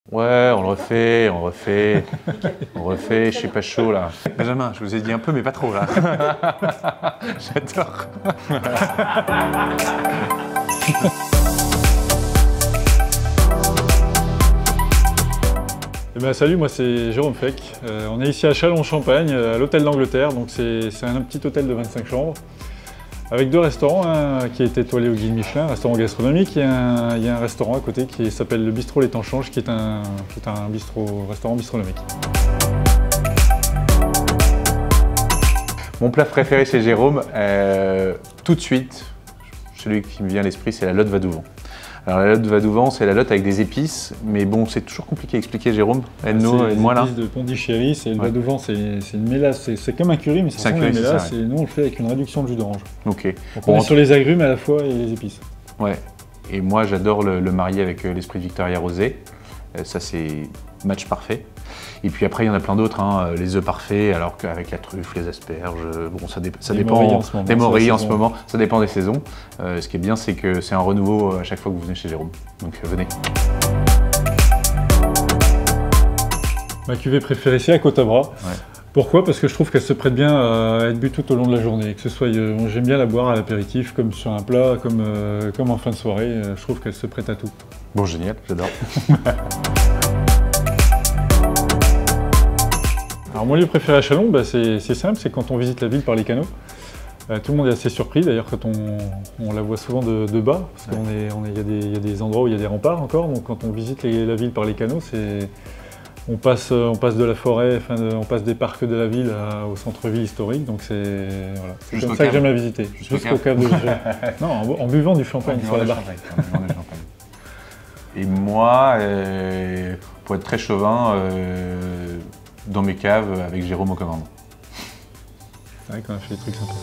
Ouais, on le refait, je suis pas chaud là. Benjamin, je vous ai dit un peu, mais pas trop là. J'adore. Eh ben, salut, moi c'est Jérôme Feck. On est ici à Châlons-en-Champagne, à l'hôtel d'Angleterre. Donc c'est un petit hôtel de 25 chambres avec deux restaurants, un qui est étoilé au guide Michelin, un restaurant gastronomique, et il y a un restaurant à côté qui s'appelle le Bistrot Les Temps Changent, qui est un restaurant bistronomique. Mon plat préféré chez Jérôme, tout de suite, celui qui me vient à l'esprit, c'est la lotte Vadouvan. Alors la lotte Vadouvan, c'est la lotte avec des épices, mais bon, c'est toujours compliqué à expliquer, Jérôme. Aide-nous, aide-moi là. C'est des épices de Pondichéry, c'est le Vadouvan, c'est une mélasse, c'est comme un curry, mais ça ressemble à une mélasse, et nous on le fait avec une réduction de jus d'orange. Ok. Donc on est sur les agrumes à la fois et les épices. Ouais. Et moi j'adore le marier avec l'esprit de Victoria Rosé. Ça c'est match parfait. Et puis après il y en a plein d'autres, hein. Les œufs parfaits, alors qu'avec la truffe, les asperges, bon ça dépend. Les morilles en ce moment, ça dépend des saisons. Ce qui est bien, c'est que c'est un renouveau à chaque fois que vous venez chez Jérôme. Donc venez. Ma cuvée préférée, c'est la Côte à Bras. Ouais. Pourquoi? Parce que je trouve qu'elle se prête bien à être bu tout au long de la journée. Que ce soit, j'aime bien la boire à l'apéritif, comme sur un plat, comme en fin de soirée. Je trouve qu'elle se prête à tout. Bon, génial, j'adore. Alors mon lieu préféré à Châlons, c'est simple, c'est quand on visite la ville par les canaux. Tout le monde est assez surpris d'ailleurs quand on la voit souvent de bas, parce qu'il y a des endroits où il y a des remparts encore, donc quand on visite la ville par les canaux, on passe de la forêt, on passe des parcs de la ville au centre-ville historique, donc c'est voilà. Comme ça que j'aime la visiter. Jusqu'au cave de Vigée. Non, en buvant du champagne sur la barque. Et moi, pour être très chauvin, dans mes caves avec Jérôme aux commandes. C'est vrai qu'on a fait des trucs sympas.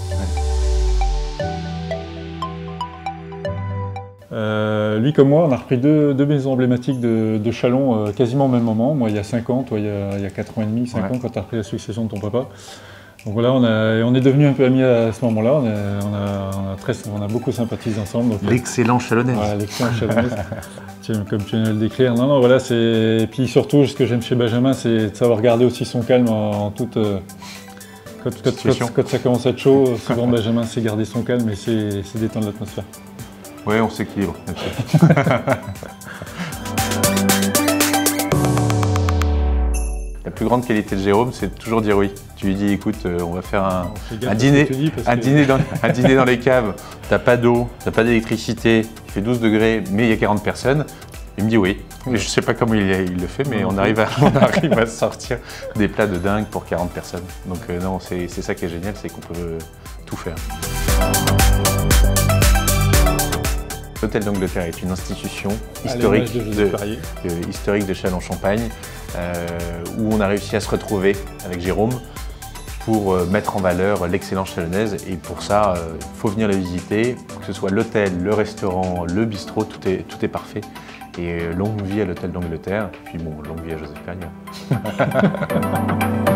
Ouais. Lui comme moi, on a repris deux maisons emblématiques de Châlons quasiment au même moment. Moi il y a 5 ans, toi il y a 4 ans et demi, 5 ans quand tu as repris la succession de ton papa. Donc voilà, on est devenus un peu amis à ce moment-là, on a beaucoup sympathisé ensemble. L'excellent Chalonnaise. Voilà, l'excellent Chalonnaise. Comme tu viens de le décrire. Non, voilà, et puis surtout, ce que j'aime chez Benjamin, c'est de savoir garder aussi son calme en toute... Quand ça commence à être chaud, souvent Benjamin sait garder son calme et c'est détendre l'atmosphère. Oui, on s'équilibre là-dessus. La plus grande qualité de Jérôme, c'est de toujours dire oui. Tu lui dis, écoute, on va faire un dîner dans les caves. T'as pas d'eau, t'as pas d'électricité, il fait 12 degrés, mais il y a 40 personnes. Il me dit oui. Et je sais pas comment il le fait, mais on arrive à sortir des plats de dingue pour 40 personnes. Donc non, c'est ça qui est génial, c'est qu'on peut tout faire. L'Hôtel d'Angleterre est une institution historique de Châlons-en-Champagne où on a réussi à se retrouver avec Jérôme pour mettre en valeur l'excellence chalonnaise. Et pour ça, il faut venir la visiter, que ce soit l'hôtel, le restaurant, le bistrot, tout est parfait. Et longue vie à l'Hôtel d'Angleterre, puis bon, longue vie à Joseph Perrier.